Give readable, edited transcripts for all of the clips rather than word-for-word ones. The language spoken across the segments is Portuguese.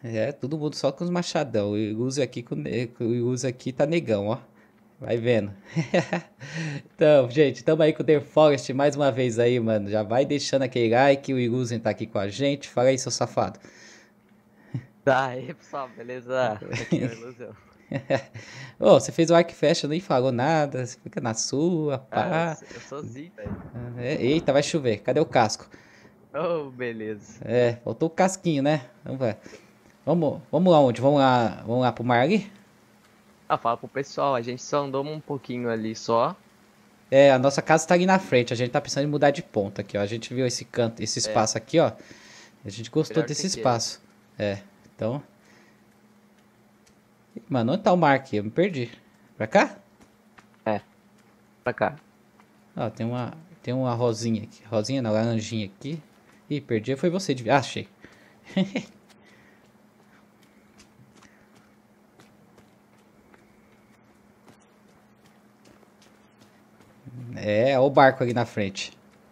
É, todo mundo só com os machadão. O Yuzu aqui, o Yuzu aqui tá negão, ó. Vai vendo. Então, gente, tamo aí com o The Forest mais uma vez aí, mano. Já vai deixando aquele like, o Yuzu tá aqui com a gente. Fala aí, seu safado. Tá, aí pessoal, beleza? Aqui é o Ilusão. Ô, você fez o Arc Fest, nem falou nada. Você fica na sua, Ah, eu, pá. sou- eu sou Z, velho. Eita, vai chover. Cadê o casco? Oh, beleza. É, faltou o casquinho, né? Vamos ver. Vamos lá onde? Vamos lá pro mar ali? Ah, fala pro pessoal, a gente só andou um pouquinho ali só. É, a nossa casa tá ali na frente. A gente tá pensando em mudar de ponta aqui, ó. A gente viu esse canto, esse É, espaço aqui, ó. A gente gostou melhor ser desse aquele. espaço. É, então. Ih, mano, onde tá o mar aqui? Eu me perdi. Pra cá? É, pra cá. Ó, tem uma rosinha aqui. Rosinha não, laranjinha aqui. Ih, perdi. Foi você de. Ah, achei. É, ó o barco ali na frente.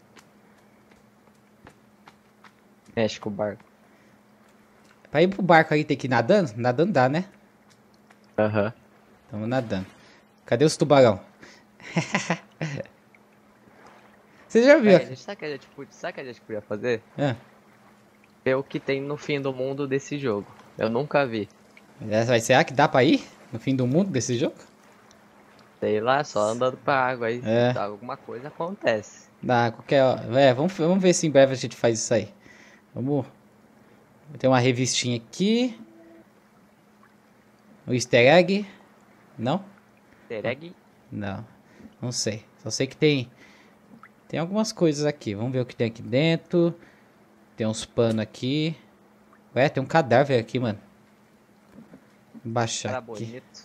Mexe com o barco. Pra ir pro barco ali tem que ir nadando? Nadando dá, né? Aham. Tamo nadando. Cadê os tubarão? Você já viu? Aí, sabe o que a gente podia fazer? Ah, Ver o que tem no fim do mundo desse jogo. Eu nunca vi. será que dá pra ir no fim do mundo desse jogo? Sei lá, só andando pra água aí. É, Alguma coisa acontece. dá qualquer. É, vamos ver se em breve a gente faz isso aí. Vamos. Tem uma revistinha aqui. O easter egg. Não? Tereg? Não. Não sei. Só sei que tem algumas coisas aqui. Vamos ver o que tem aqui dentro. Tem uns panos aqui. Ué, tem um cadáver aqui, mano. Vou baixar Cara aqui. bonito.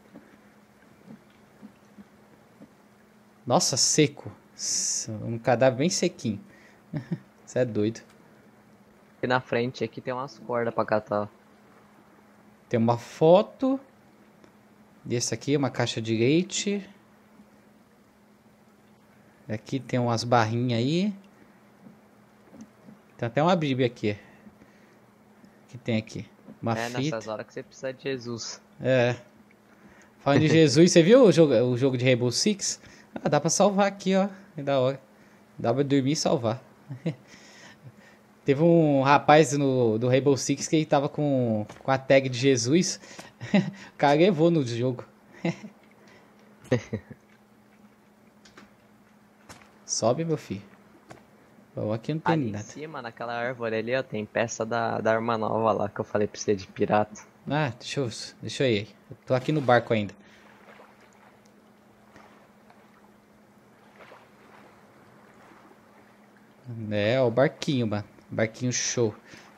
Nossa, seco. Um cadáver bem sequinho. Você é doido. E na frente aqui tem umas cordas pra catar. Tem uma foto. Desse aqui, uma caixa de leite. Aqui tem umas barrinhas aí. Tem até uma bíblia aqui. Que tem aqui. Uma É fita. nessas horas que você precisa de Jesus. É. Falando de Jesus, você viu o jogo de Rainbow Six? Ah, dá pra salvar aqui, ó. É da hora. Dá pra dormir e salvar. Teve um rapaz do Rainbow Six que ele tava com a tag de Jesus. O cara levou no jogo. Sobe, meu filho. Bom, aqui não tem Ali em nada. cima, naquela árvore ali, ó, tem peça da arma nova lá que eu falei pra você de pirata. Ah, deixa eu ir. Eu tô aqui no barco ainda. É, ó, o barquinho, mano. Barquinho show.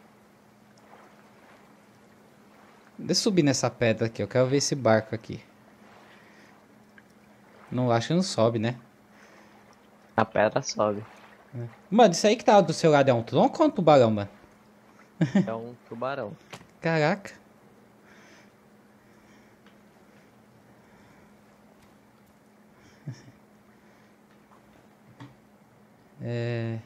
Deixa eu subir nessa pedra aqui. Eu quero ver esse barco aqui. Não, acho que não sobe, né? A pedra sobe. Mano, isso aí que tá do seu lado é um tronco ou um tubarão, mano? É um tubarão. Caraca. É.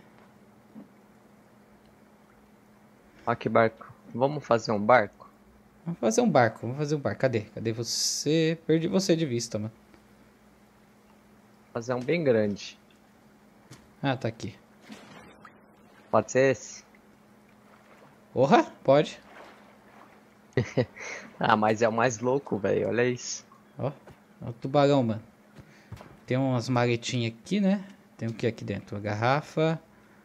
Ó que barco. Vamos fazer um barco? Vamos fazer um barco. Vamos fazer um barco. Cadê? Cadê você? Perdi você de vista, mano. Fazer um bem grande. Ah, tá aqui. Pode ser esse? Porra, pode. Ah, mas é o mais louco, velho. Olha isso. Ó, ó o tubarão, mano. Tem umas maletinhas aqui, né? Tem o que aqui dentro? Uma garrafa.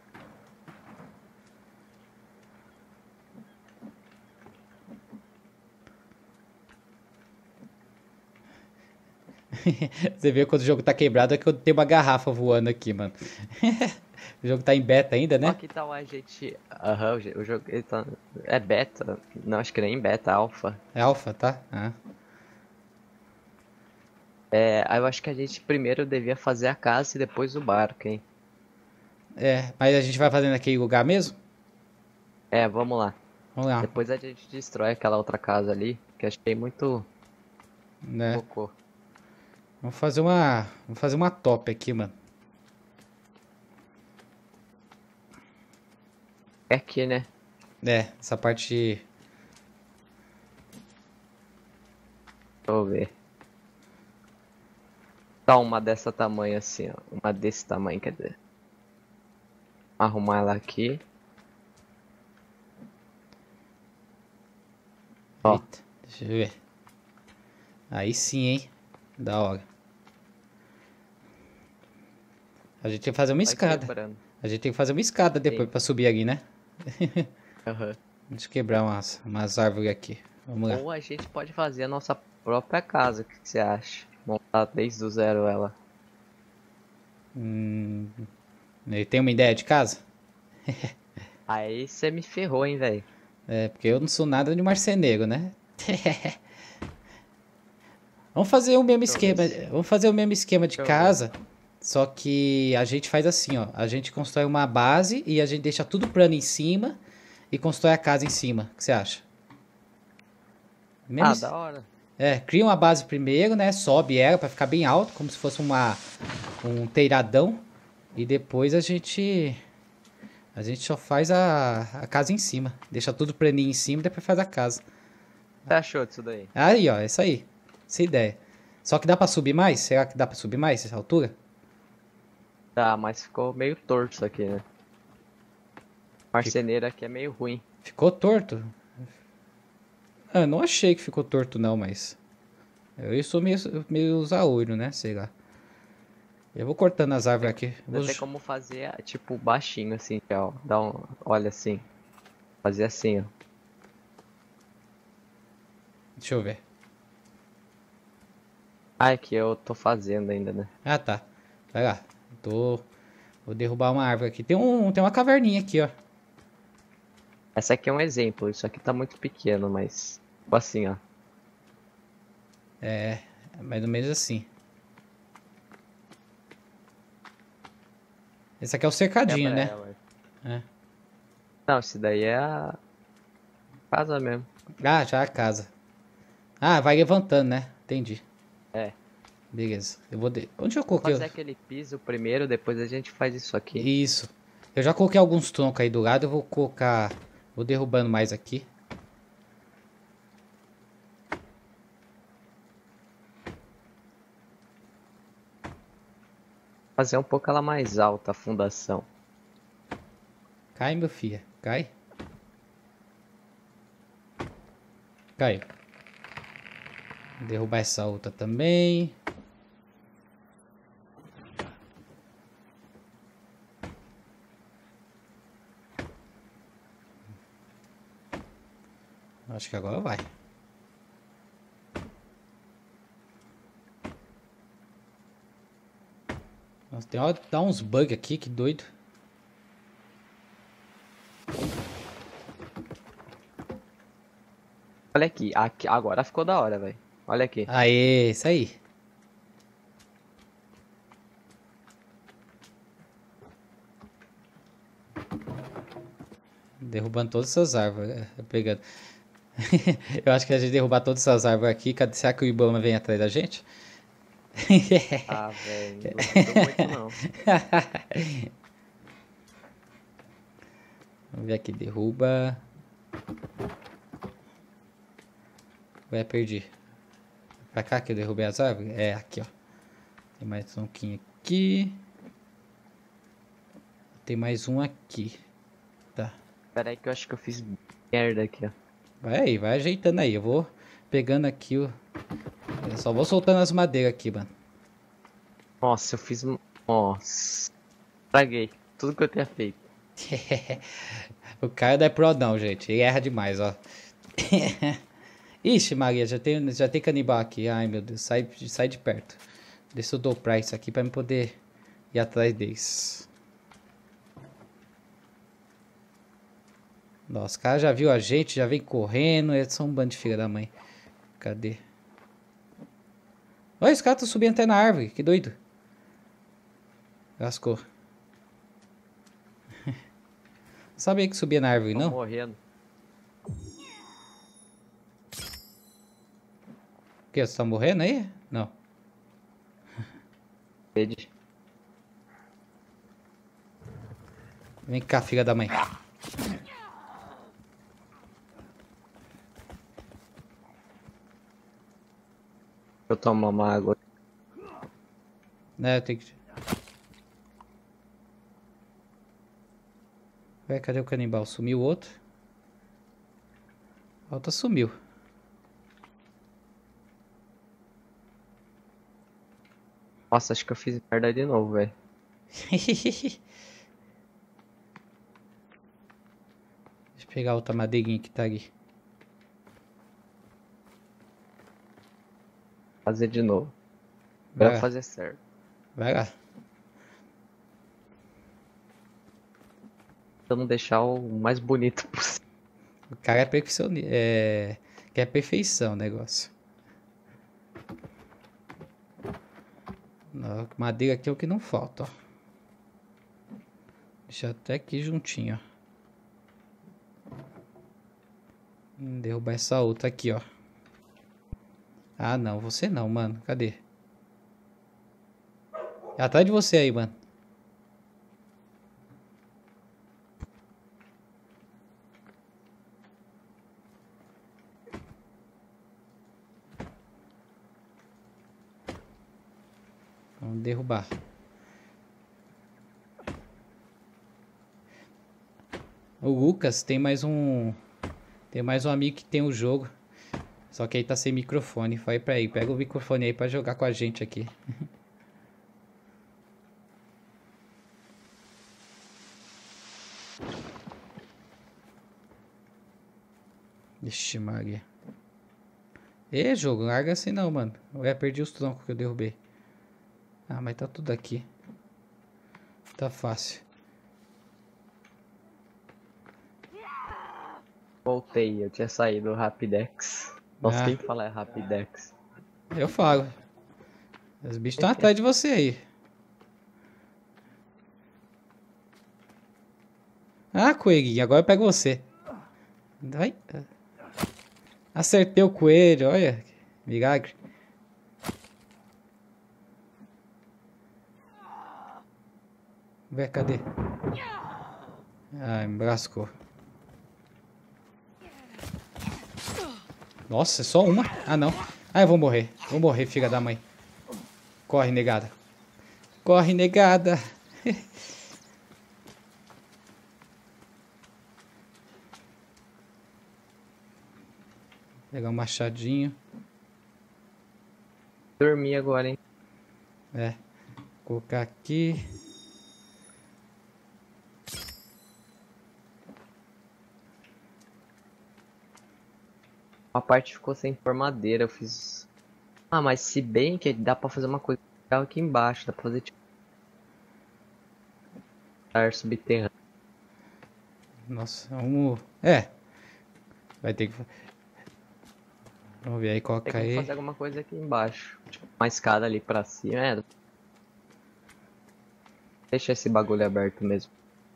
Você vê quando o jogo tá quebrado é que eu tenho uma garrafa voando aqui, mano. O jogo tá em beta ainda, Ó né? que tal a gente. Aham, o jogo ele tá. É beta? Não, acho que nem beta, alfa. É alfa, tá? Ah. É, aí eu acho que a gente primeiro devia fazer a casa e depois o barco, hein? É, mas a gente vai fazendo naquele lugar mesmo? É, vamos lá. Vamos lá, Depois a gente destrói aquela outra casa ali, que achei muito né? cocô. Vamos fazer uma top aqui, mano. É aqui, né? É, essa parte eu ver. Tá uma dessa tamanho assim, ó. Uma desse tamanho, quer dizer. Arrumar ela aqui. Ó. Eita, deixa eu ver. Aí sim, hein? Da hora. A gente tem que fazer uma Vai escada. quebrando. A gente tem que fazer uma escada depois Sim. pra subir aqui, né? Aham. Deixa eu quebrar umas árvores aqui. Vamos lá. Ou a gente pode fazer a nossa própria casa, o que que você acha? Montar desde o zero ela. Ele tem uma ideia de casa? Aí você me ferrou, hein, velho. É, porque eu não sou nada de marceneiro, né? Vamos fazer o mesmo Deixa eu ver esquema. Vamos fazer o mesmo esquema de Deixa eu ver. casa. Só que a gente faz assim, ó. A gente constrói uma base e a gente deixa tudo plano em cima e constrói a casa em cima. O que você acha? Mesmo Ah, es- da hora. É, cria uma base primeiro, né? Sobe ela pra ficar bem alto, como se fosse um teiradão. E depois a gente só faz a casa em cima. Deixa tudo planinho em cima e depois faz a casa. O que você achou disso daí? Aí, ó, essa aí. Essa ideia. Só que dá pra subir mais? Será que dá pra subir mais essa altura? Tá, mas ficou meio torto isso aqui, né? Marceneiro aqui é meio ruim. Ficou torto? Ah, não achei que ficou torto não, mas... Eu sou meio zaolho, né? Sei lá. Eu vou cortando as árvores aqui. Não tem como fazer, tipo, baixinho assim, ó. Dá um... Olha assim. Fazer assim, ó. Deixa eu ver. Ah, é que eu tô fazendo ainda, né? Ah, tá. Vai lá. Vou derrubar uma árvore aqui. Tem uma caverninha aqui, ó. Essa aqui é um exemplo. Isso aqui tá muito pequeno, mas... Tipo assim, ó. É mais ou menos assim. Esse aqui é o cercadinho, Quebra né? ela. É. Não, esse daí é a casa mesmo. Ah, já a casa. Ah, vai levantando, né? Entendi. É. Beleza. Onde eu Vou coloquei? fazer aquele piso primeiro, depois a gente faz isso aqui. Isso. Eu já coloquei alguns troncos aí do lado. Eu vou colocar... Vou derrubando mais aqui. Fazer um pouco ela mais alta, a fundação. Cai, meu filho. Cai. Caiu. Derrubar essa outra também. Acho que agora vai. Nossa, dá uns bugs aqui, que doido. Olha aqui, agora ficou da hora, velho. Olha aqui. Aê, isso aí. Derrubando todas essas árvores. Pegando. Eu acho que a gente derrubar todas essas árvores aqui. Será que o Ibama vem atrás da gente? Ah, velho, não gostou muito não. Vamos ver aqui. Derruba. Ué, perdi. Pra cá que eu derrubei as árvores? É, aqui, ó. Tem mais um aqui. Tem mais um aqui. Tá. Pera aí que eu acho que eu fiz merda aqui, ó. Vai ajeitando aí. Eu vou pegando aqui o... Eu só vou soltando as madeiras aqui, mano. Nossa, eu fiz... Nossa. Estraguei tudo que eu tinha feito. O cara não é pro não, gente. Ele erra demais, ó. Ixi, Maria, já tem canibal aqui. Ai, meu Deus. Sai de perto. Deixa eu dobrar isso aqui pra eu poder ir atrás deles. Nossa, o cara já viu a gente, já vem correndo. Eles são um bando de filha da mãe. Cadê? Olha, os caras estão subindo até na árvore. Que doido. Lascou. Não sabia que subia na árvore, Tô não? morrendo. O que? Você tá morrendo aí? Não. Sede. Vem cá, filha da mãe. eu tomar uma água. Né, eu tenho que... Ué, cadê o canibal? Sumiu o outro? O outro sumiu. Nossa, acho que eu fiz merda de novo, velho. Deixa eu pegar a outra madeirinha que tá ali. Fazer de novo. Vai Pra lá, fazer certo. vai lá. Pra não deixar o mais bonito possível. O cara é perfeccionista. Quer perfeição o negócio. Não, madeira aqui é o que não falta, ó. Deixa até aqui juntinho, ó. Derrubar essa outra aqui, ó. Ah, não. Você não, mano. Cadê? É atrás de você aí, mano. Vamos derrubar. O Lucas tem mais um... Tem mais um amigo que tem o jogo. Só que aí tá sem microfone. Vai pra aí. Pega o microfone aí pra jogar com a gente aqui. Ixi, Maria. Ê, jogo, larga assim não, mano. Ué, perdi os troncos que eu derrubei. Ah, mas tá tudo aqui. Tá fácil. Voltei, eu tinha saído do Rapidex. Nossa, Ah, quem fala é Rapidex? eu falo. Os bichos estão atrás de você aí. Ah, coelhinho, agora eu pego você. Vai. Acertei o coelho, olha. Milagre. Vê, cadê? Ai, me lascou. Nossa, é só uma? Ah, não. Ah, eu vou morrer. Vou morrer, filha da mãe. Corre, negada. Corre, negada. Pegar um machadinho. Dormi agora, hein? É. Colocar aqui. Uma parte ficou sem formadeira, eu fiz... Ah, mas se bem que dá pra fazer uma coisa legal aqui embaixo, dá pra fazer tipo... Ar subterrâneo. Nossa, vamos... É. Vai ter que... Vamos ver aí, Tem coloca como aí. fazer alguma coisa aqui embaixo. Tipo, uma escada ali pra cima, é. Deixa esse bagulho aberto mesmo.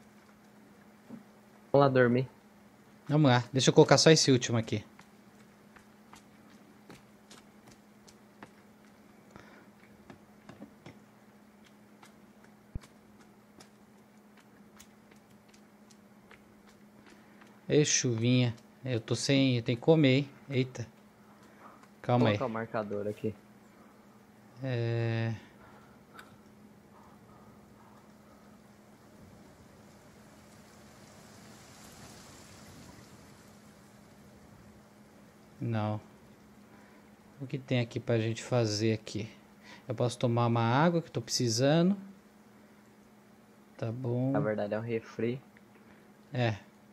Vamos lá dormir. Vamos lá. Deixa eu colocar só esse último aqui. Ei, chuvinha. Eu tô sem... Eu tenho que comer, hein? Eita. Vou Calma aí. colocar o marcador aqui. É... Não. O que tem aqui pra gente fazer aqui? Eu posso tomar uma água que eu tô precisando. Tá Na bom. verdade é um refri. É.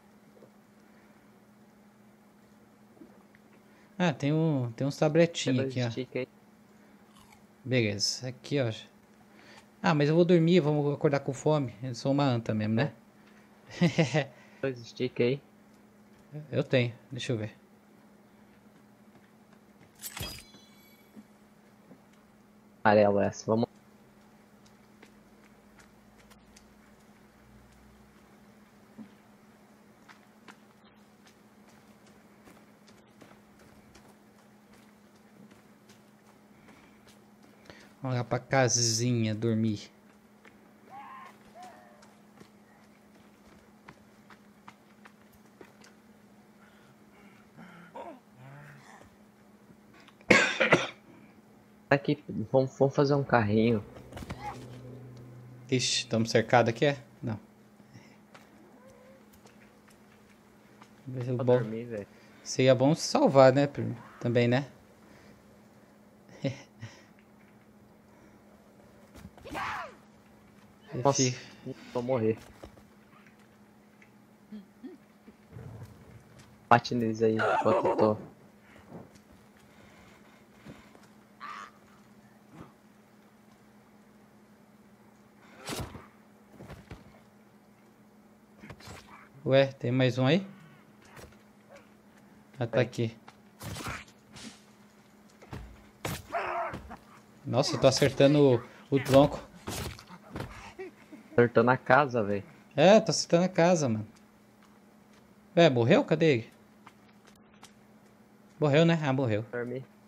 Ah, tem uns Tem tabletinhos dois aqui, ó. stick aí. Beleza. Aqui, ó. Ah, mas eu vou dormir, vamos acordar com fome. Eu sou uma anta mesmo, né? Dois stick aí. Eu tenho. Deixa eu ver. Amarelo essa. Vamos. Vamos lá pra casinha dormir. Aqui, vamos fazer um carrinho. Ixi, estamos cercados aqui, é? Não. Pra Bom, dormir, velho. seria bom se salvar, né? Também, né? Nossa, Fi- vou morrer. Bate neles aí, enquanto eu tô. Ué, tem mais um aí? Ah, tá Tem. aqui. Nossa, eu tô acertando o tronco. Acertando a casa, velho. É, tô acertando a casa, mano. Ué, morreu? Cadê ele? Morreu, né? Ah, morreu. Dormir.